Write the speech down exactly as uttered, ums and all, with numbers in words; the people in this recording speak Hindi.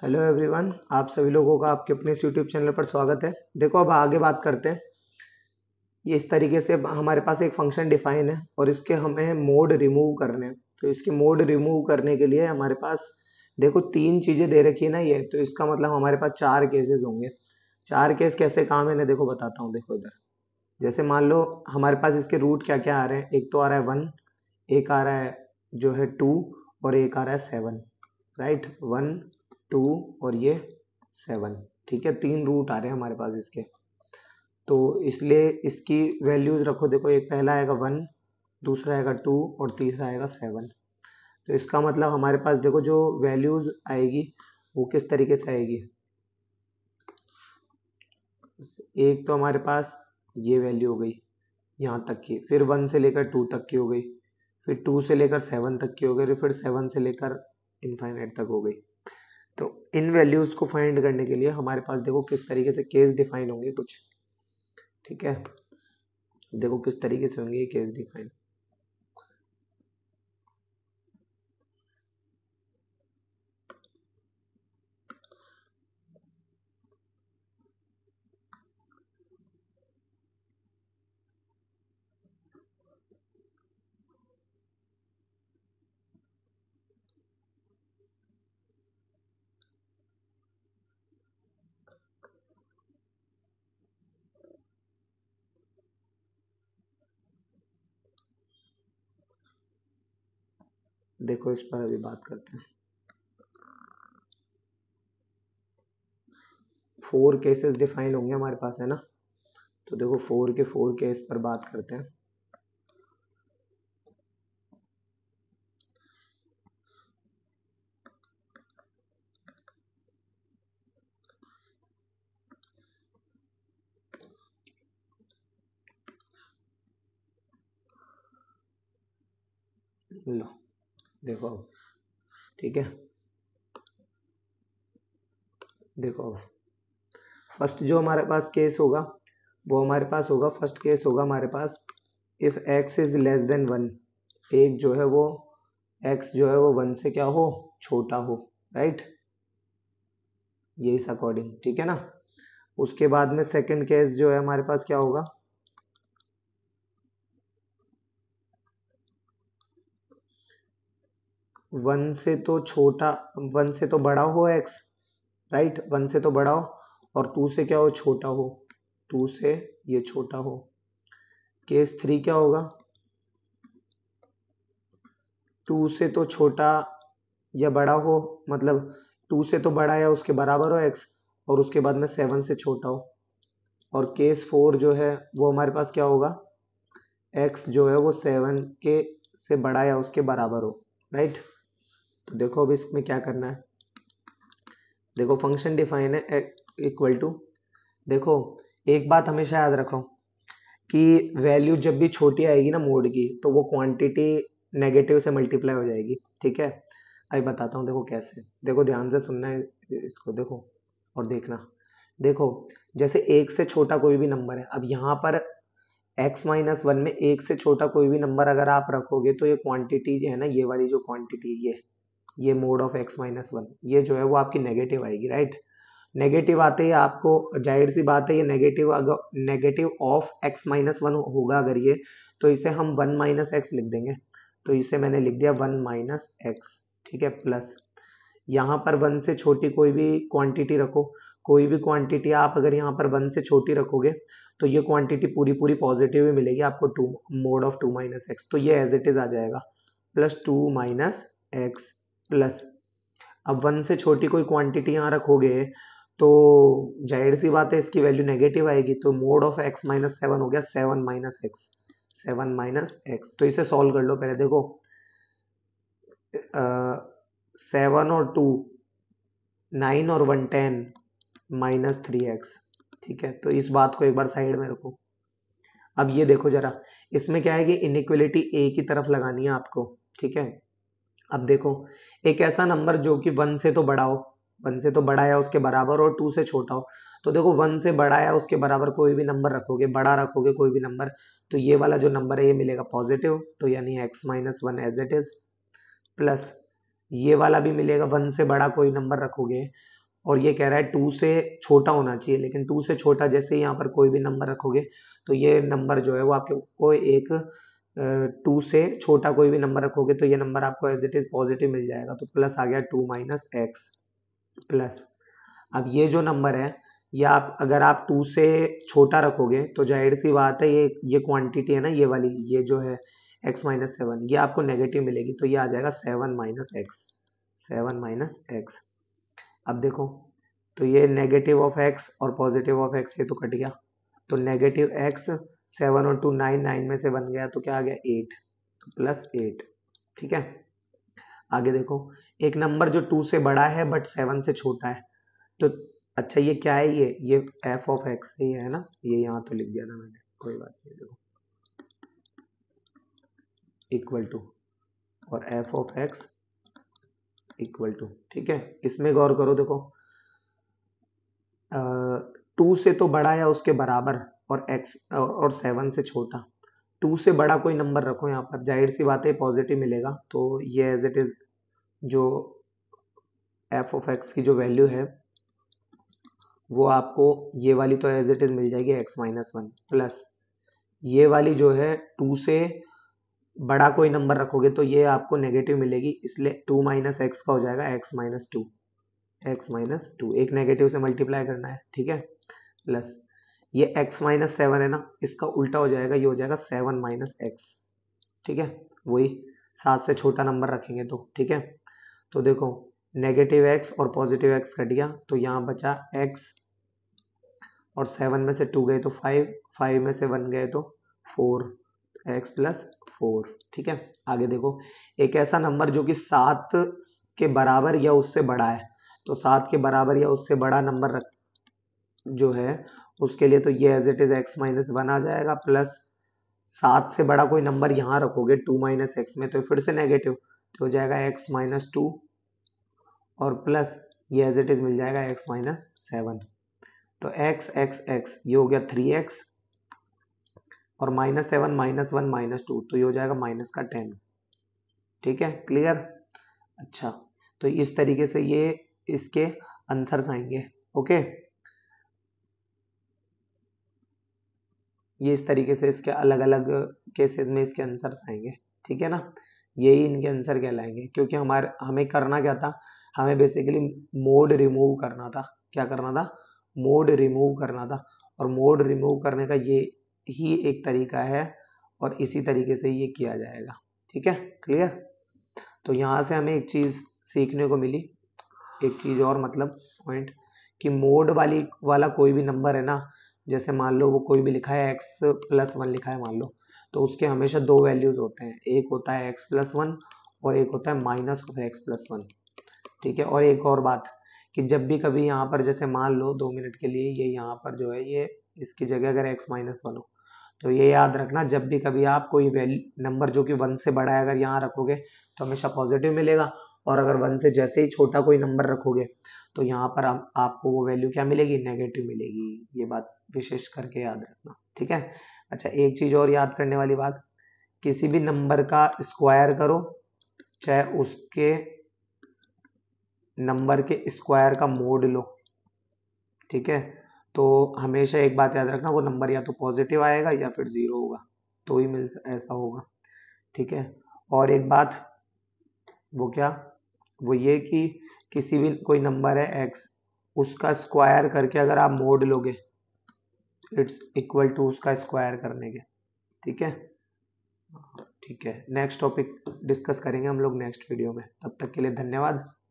हेलो एवरीवन, आप सभी लोगों का आपके अपने इस यूट्यूब चैनल पर स्वागत है। देखो, अब आगे बात करते हैं। ये इस तरीके से हमारे पास एक फंक्शन डिफाइन है और इसके हमें मोड रिमूव करने हैं। तो इसके मोड रिमूव करने के लिए हमारे पास देखो तीन चीजें दे रखी है ना। ये तो इसका मतलब हमारे पास चार केसेस होंगे। चार केस कैसे काम है ना, देखो बताता हूँ। देखो इधर, जैसे मान लो हमारे पास इसके रूट क्या क्या आ रहे हैं। एक तो आ रहा है वन, एक आ रहा है जो है टू, और एक आ रहा है सेवन। राइट, वन, टू और ये सेवन। ठीक है, तीन रूट आ रहे हैं हमारे पास इसके। तो इसलिए इसकी वैल्यूज रखो। देखो, एक पहला आएगा वन, दूसरा आएगा टू और तीसरा आएगा सेवन। तो इसका मतलब हमारे पास देखो जो वैल्यूज आएगी वो किस तरीके से आएगी। एक तो हमारे पास ये वैल्यू हो गई यहाँ तक की, फिर वन से लेकर टू तक की हो गई, फिर टू से लेकर सेवन तक की हो गई, फिर सेवन से लेकर इनफाइनाइट तक हो गई। तो इन वैल्यूज को फाइंड करने के लिए हमारे पास देखो किस तरीके से केस डिफाइन होंगे कुछ। ठीक है, देखो किस तरीके से होंगे ये केस डिफाइन। देखो इस पर अभी बात करते हैं। फोर केसेस डिफाइन होंगे हमारे पास, है ना। तो देखो फोर के फोर केस पर बात करते हैं। लो, देखो अब, ठीक है। देखो अब फर्स्ट जो हमारे पास केस होगा वो हमारे पास होगा, फर्स्ट केस होगा हमारे पास if x is less than one. एक जो है वो x जो है वो वन से क्या हो, छोटा हो। राइट, ये इस अकॉर्डिंग, ठीक है ना। उसके बाद में सेकंड केस जो है हमारे पास क्या होगा, वन से तो छोटा, वन से तो बड़ा हो x। राइट, वन से तो बड़ा हो और टू से क्या हो, छोटा हो। टू से ये छोटा हो। केस थ्री क्या होगा, टू से तो छोटा या बड़ा हो, मतलब टू से तो बड़ा या उसके बराबर हो x, और उसके बाद में सेवन से छोटा हो। और केस फोर जो है वो हमारे पास क्या होगा, x जो है वो सेवन के से बड़ा या उसके बराबर हो। राइट, तो देखो अब इसमें क्या करना है। देखो फंक्शन डिफाइन है इक्वल टू, देखो एक बात हमेशा याद रखो कि वैल्यू जब भी छोटी आएगी ना मोड की, तो वो क्वांटिटी नेगेटिव से मल्टीप्लाई हो जाएगी। ठीक है, अभी बताता हूँ देखो कैसे। देखो ध्यान से सुनना है इसको, देखो और देखना। देखो, जैसे एक से छोटा कोई भी नंबर है, अब यहाँ पर x माइनस वन में एक से छोटा कोई भी नंबर अगर आप रखोगे तो ये क्वांटिटी जो है ना, ये वाली जो क्वांटिटी, ये ये mod of x minus one, ये जो है वो आपकी नेगेटिव आएगी। राइट, नेगेटिव आते ही आपको जाहिर सी बात है ये नेगेटिव, अगर negative of x minus one होगा अगर ये, तो इसे हम वन माइनस एक्स लिख देंगे। तो इसे मैंने लिख दिया वन माइनस एक्स। ठीक है, प्लस यहाँ पर वन से छोटी कोई भी क्वांटिटी रखो। कोई भी क्वांटिटी आप अगर यहाँ पर वन से छोटी रखोगे तो ये क्वांटिटी पूरी पूरी पॉजिटिव ही मिलेगी आपको, two mod of two minus x, तो ये एज इट इज आ जाएगा plus two minus x plus. अब वन से छोटी कोई क्वांटिटी यहाँ रखोगे तो जाहिर सी बात है इसकी वैल्यू नेगेटिव आएगी, तो mod of x minus seven हो गया seven minus x. Seven minus x, तो इसे सॉल्व कर लो पहले। देखो सेवन और टू नाइन और one ten minus three x. ठीक है, तो इस बात को एक बार साइड में रखो। अब ये देखो जरा, इसमें क्या है कि इनइक्वलिटी ए की तरफ लगानी है आपको। ठीक है, अब देखो एक ऐसा नंबर जो कि वन से तो बड़ा हो, वन से तो बड़ा या उसके बराबर और टू से छोटा हो। तो देखो वन से बड़ा या उसके बराबर कोई भी नंबर रखोगे, बड़ा रखोगे कोई भी नंबर, तो ये वाला जो नंबर है ये मिलेगा पॉजिटिव, तो यानी x minus one as it is, plus ये वाला भी मिलेगा, वन से बड़ा कोई नंबर रखोगे, और ये कह रहा है टू से छोटा होना चाहिए, लेकिन टू से छोटा जैसे ही यहाँ पर कोई भी नंबर रखोगे तो ये नंबर जो है वो आपके को एक टू से छोटा कोई भी नंबर रखोगे तो ये नंबर आपको एज इट इज पॉजिटिव मिल जाएगा। तो प्लस आ गया टू माइनस एक्स प्लस। अब ये जो नंबर है, ये आप अगर आप टू से छोटा रखोगे तो जाहिर सी बात है ये ये क्वांटिटी है ना, ये वाली, ये जो है x माइनस सेवन, ये आपको नेगेटिव मिलेगी, तो ये आ जाएगा seven minus x, seven minus x. अब देखो, तो ये नेगेटिव ऑफ x और पॉजिटिव ऑफ x ये तो कट गया, तो नेगेटिव x, सेवन और टू नाइन, नाइन में से बन गया तो क्या आ गया एट, तो प्लस एट। ठीक है, आगे देखो, एक नंबर जो टू से बड़ा है बट सेवन से छोटा है, तो अच्छा ये क्या है, ये ये f ऑफ x ही है ना, ये यहाँ तो लिख दिया था मैंने, कोई बात नहीं, देखो इक्वल टू, और f of x equal to. ठीक है, इसमें गौर करो, देखो टू से तो बड़ा या उसके बराबर और x और सेवन से छोटा, टू से बड़ा कोई नंबर रखो यहाँ पर, जाहिर सी बात है पॉजिटिव मिलेगा, तो ये एज इट इज जो f ऑफ x की जो वैल्यू है वो आपको ये वाली तो एज इट इज मिल जाएगी x माइनस वन, प्लस ये वाली जो है टू से बड़ा कोई नंबर रखोगे तो ये आपको नेगेटिव मिलेगी, इसलिए टू माइनस एक्स का हो जाएगा x minus two, x minus two, एक नेगेटिव से मल्टीप्लाई करना है। ठीक है, प्लस ये x माइनस सेवन है ना, इसका उल्टा हो जाएगा, ये हो जाएगा सेवन माइनस एक्स। ठीक है, वही सात से छोटा नंबर रखेंगे तो। ठीक है, तो देखो नेगेटिव x और पॉजिटिव x कट गया, तो यहाँ बचा x, और सेवन में से टू गए तो फाइव, फाइव में से वन गए तो फोर, एक्स प्लस फोर। ठीक है, आगे देखो, एक ऐसा नंबर जो कि सात के बराबर या उससे बड़ा है, तो सात के बराबर या उससे बड़ा नंबर रख जो है उसके लिए तो ये as it is x minus one आ जाएगा, प्लस सात से बड़ा कोई नंबर यहाँ रखोगे टू माइनस एक्स में तो फिर से नेगेटिव, तो हो जाएगा एक्स माइनस टू, और प्लस ये एज इट इज मिल जाएगा एक्स माइनस सेवन, तो x x x ये हो गया थ्री एक्स, और minus seven minus one minus two, तो ये हो जाएगा माइनस का टेन। ठीक है, क्लियर। अच्छा, तो इस तरीके से ये इसके आंसर्स आएंगे। ओके, ये इस तरीके से इसके अलग अलग केसेस में इसके आंसर्स आएंगे। ठीक है ना, यही इनके आंसर कहलाएंगे, क्योंकि हमारे हमें करना क्या था, हमें बेसिकली मोड रिमूव करना था। क्या करना था, मोड रिमूव करना था, और मोड रिमूव करने का ये ही एक तरीका है, और इसी तरीके से ये किया जाएगा। ठीक है, क्लियर। तो यहाँ से हमें एक चीज सीखने को मिली, एक चीज और मतलब पॉइंट, कि मोड वाली वाला कोई भी नंबर है ना, जैसे मान लो वो कोई भी लिखा है x प्लस वन लिखा है मान लो, तो उसके हमेशा दो वैल्यूज होते हैं, एक होता है x प्लस वन और एक होता है minus of x plus one. ठीक है, और एक और बात, कि जब भी कभी यहाँ पर जैसे मान लो दो मिनट के लिए ये यहाँ पर जो है ये इसकी जगह अगर x माइनस वन हो, तो ये याद रखना, जब भी कभी आप कोई वैल्यू नंबर जो कि वन से बड़ा है अगर यहाँ रखोगे तो हमेशा पॉजिटिव मिलेगा, और अगर वन से जैसे ही छोटा कोई नंबर रखोगे तो यहाँ पर आप, आपको वो वैल्यू क्या मिलेगी, नेगेटिव मिलेगी। ये बात विशेष करके याद रखना। ठीक है, अच्छा एक चीज और याद करने वाली बात, किसी भी नंबर का स्क्वायर करो, चाहे उसके नंबर के स्क्वायर का मोड लो, ठीक है, तो हमेशा एक बात याद रखना, वो नंबर या तो पॉजिटिव आएगा या फिर जीरो होगा, तो ही मिल ऐसा होगा। ठीक है, और एक बात, वो क्या, वो ये कि किसी भी कोई नंबर है x, उसका स्क्वायर करके अगर आप मोड लोगे, इट्स इक्वल टू उसका स्क्वायर करने के। ठीक है, ठीक है, नेक्स्ट टॉपिक डिस्कस करेंगे हम लोग नेक्स्ट वीडियो में, तब तक के लिए धन्यवाद।